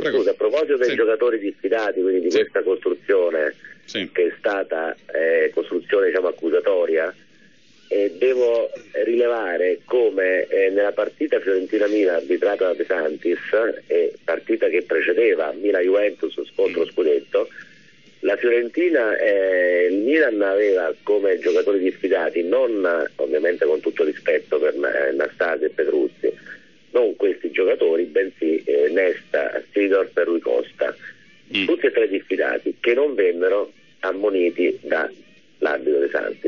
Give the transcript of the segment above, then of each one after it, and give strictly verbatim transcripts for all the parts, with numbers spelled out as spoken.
prego. Scusa, a proposito dei sì. giocatori diffidati, quindi di sì. questa costruzione sì. che è stata eh, costruzione diciamo accusatoria, eh, devo rilevare come eh, nella partita Fiorentina-Milan arbitrata da De Santis, eh, partita che precedeva Milan-Juventus scontro scudetto, la Fiorentina e il Milan aveva come giocatori diffidati, non ovviamente con tutto rispetto per Nastase e Petruzzi, non questi giocatori, bensì eh, Nesta, Sidorf e Rui Costa, mm. tutti e tre diffidati, che non vennero ammoniti dall'arbitro De Santis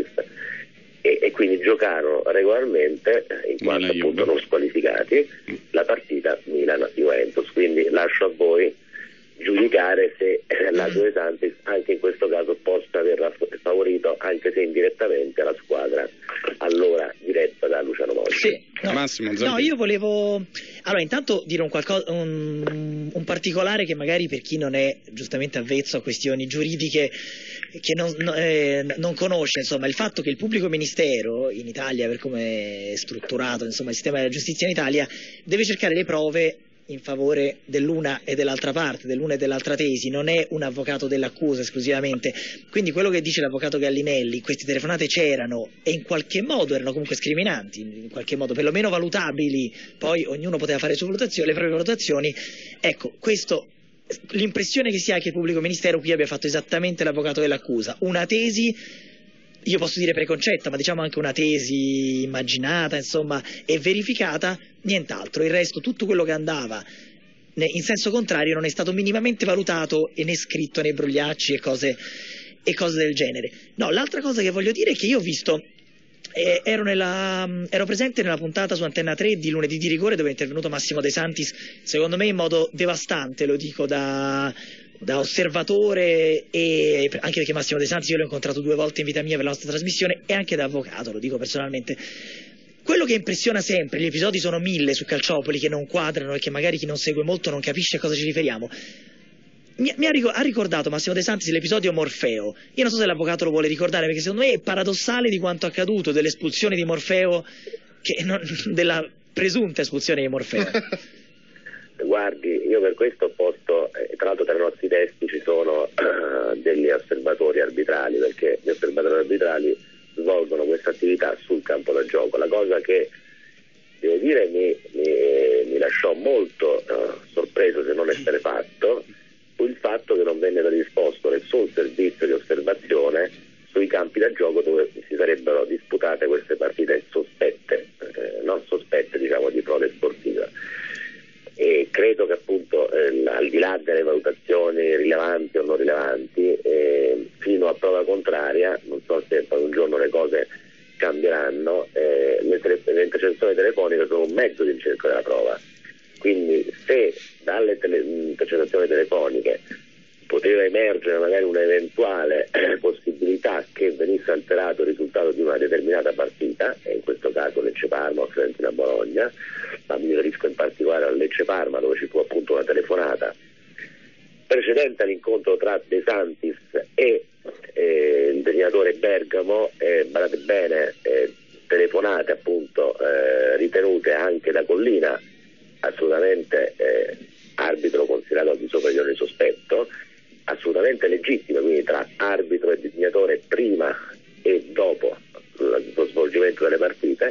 e, e quindi giocarono regolarmente, in quanto Milan, appunto Juve. non squalificati, mm. la partita Milan-Juventus. Quindi lascio a voi giudicare se la De Santis anche in questo caso possa aver favorito, anche se indirettamente, la squadra allora diretta da Luciano Moggi. Sì, no, Massimo, no, io volevo allora intanto dire un, qualcosa, un, un particolare che magari per chi non è giustamente avvezzo a questioni giuridiche, che non, eh, non conosce, insomma, il fatto che il pubblico ministero in Italia, per come è strutturato insomma il sistema della giustizia in Italia, deve cercare le prove in favore dell'una e dell'altra parte, dell'una e dell'altra tesi, non è un avvocato dell'accusa esclusivamente. Quindi quello che dice l'avvocato Gallinelli, queste telefonate c'erano e in qualche modo erano comunque scriminanti, in qualche modo perlomeno valutabili, poi ognuno poteva fare le sue valutazioni, le proprie valutazioni. Ecco, questo, l'impressione che si ha è che il pubblico ministero qui abbia fatto esattamente l'avvocato dell'accusa, una tesi, io posso dire preconcetta, ma diciamo anche una tesi immaginata, insomma, e verificata, nient'altro. Il resto, tutto quello che andava in senso contrario non è stato minimamente valutato e né scritto nei brogliacci e cose, e cose del genere. No, l'altra cosa che voglio dire è che io ho visto, eh, ero, nella, ero presente nella puntata su Antenna tre di Lunedì di Rigore, dove è intervenuto Massimo De Santis, secondo me in modo devastante, lo dico da... da osservatore, e anche perché Massimo De Santis io l'ho incontrato due volte in vita mia per la nostra trasmissione, e anche da avvocato, lo dico personalmente. Quello che impressiona sempre, gli episodi sono mille su Calciopoli che non quadrano e che magari chi non segue molto non capisce a cosa ci riferiamo. Mi, mi ha, ha ricordato Massimo De Santis l'episodio Morfeo. Io non so se l'avvocato lo vuole ricordare, perché secondo me è paradossale di quanto accaduto, dell'espulsione di Morfeo, che non, della presunta espulsione di Morfeo. Guardi, io per questo ho posto, eh, tra l'altro tra i nostri testi ci sono uh, degli osservatori arbitrali, perché gli osservatori arbitrali svolgono questa attività sul campo da gioco. La cosa che devo dire mi, mi, mi lasciò molto uh, sorpreso, se non essere fatto, fu il fatto che non venne risposto nessun servizio di osservazione sui campi da gioco dove si sarebbero disputate queste partite sospette, eh, non sospette diciamo di frode sportiva. E credo che appunto eh, al di là delle valutazioni rilevanti o non rilevanti, eh, fino a prova contraria, non so se poi un giorno le cose cambieranno, eh, le, tele- le intercettazioni telefoniche sono un mezzo di ricerca della prova. Quindi se dalle tele- intercettazioni telefoniche poteva emergere magari un'eventuale eh, possibilità che venisse alterato il risultato di una determinata partita, e in questo caso Lecce-Parma o Fiorentina-Bologna, ma mi riferisco in particolare al Lecce-Parma, dove ci fu appunto una telefonata precedente all'incontro tra De Santis e eh, il delineatore Bergamo, eh, guardate bene, eh, telefonate appunto eh, ritenute anche da Collina assolutamente eh, arbitro considerato al di sopra di ogni sospetto, assolutamente legittime, quindi tra arbitro e delineatore prima e dopo lo svolgimento delle partite,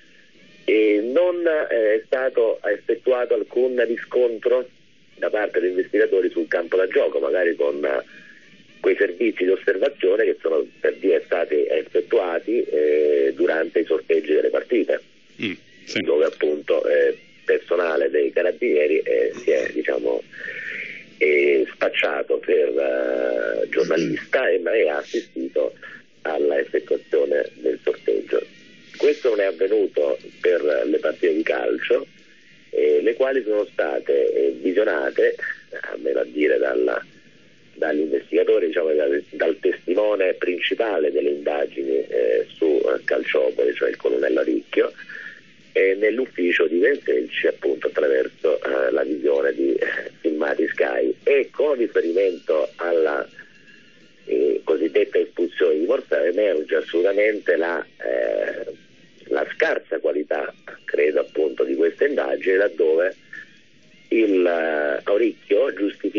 e non è stato effettuato alcun riscontro da parte degli investigatori sul campo da gioco, magari con quei servizi di osservazione che sono per dire stati effettuati eh, durante i sorteggi delle partite, mm, sì. dove appunto eh, personale dei carabinieri eh, si è diciamo eh, spacciato per uh, giornalista e mai ha assistito alla effettuazione del sorteggio. Questo non è avvenuto per le partite di calcio, eh, le quali sono state eh, visionate, a me da dire dalla, dagli investigatori, diciamo, dal, dal testimone principale delle indagini eh, su Calciopoli, cioè il colonnello Ricchio, eh, nell'ufficio di Venselci, appunto attraverso eh, la visione di eh, filmati Sky, e con riferimento alla eh, cosiddetta espulsione di Morfeo emerge assolutamente la eh, la scarsa qualità, credo appunto, di queste indagini, laddove il uh, Auricchio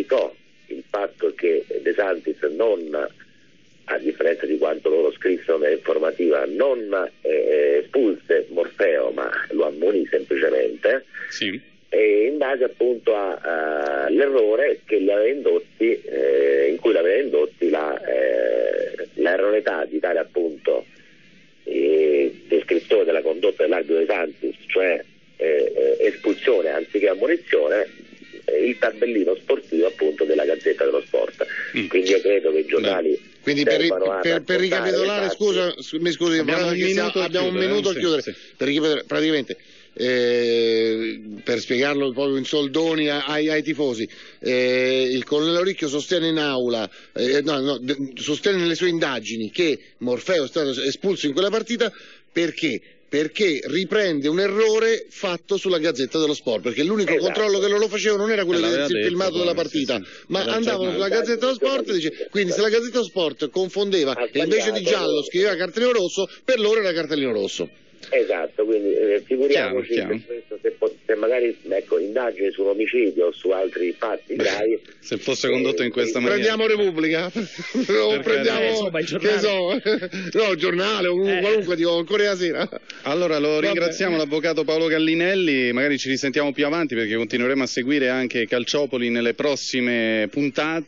criticò il fatto che De Santis non, a differenza di quanto loro scrissero nell'informativa, non eh, espulse Morfeo ma lo ammonì semplicemente, sì. E in base appunto all'errore che li aveva indotti, eh, in cui l'aveva indotti la, eh, l'erroneità di tale appunto eh, descrizione della condotta dell'arbitro De Santis, cioè eh, espulsione anziché ammonizione, eh, il tabellino sportivo appunto della Gazzetta dello Sport. Mm. Quindi io credo che i giornali Beh. Quindi per, per, per ricapitolare, scusa, mi scusi, abbiamo un minuto, abbiamo un minuto a chiudere, sì. Per ricapitolare, praticamente eh, per spiegarlo proprio in soldoni ai, ai tifosi, eh, il colonnello Ricchio sostiene in aula, eh, no, no, sostiene nelle sue indagini che Morfeo è stato espulso in quella partita perché? Perché riprende un errore fatto sulla Gazzetta dello Sport, perché l'unico esatto. controllo che loro facevano non era quello del filmato poi, della partita, sì, sì. ma era andavano sulla Gazzetta dello Sport e dice, quindi se la Gazzetta dello Sport confondeva e invece di giallo scriveva cartellino rosso, per loro era cartellino rosso. Esatto, quindi eh, figuriamoci chiaro, chiaro. Questo, se, se magari ecco, indagini su un omicidio o su altri fatti gravi, se fosse condotto eh, in questa maniera, prendiamo Repubblica o prendiamo eh, insomma, il giornale. Che so, no, il giornale o eh. qualunque, dico, il Corriere Sera. Allora lo ringraziamo l'avvocato Paolo Gallinelli, magari ci risentiamo più avanti perché continueremo a seguire anche Calciopoli nelle prossime puntate.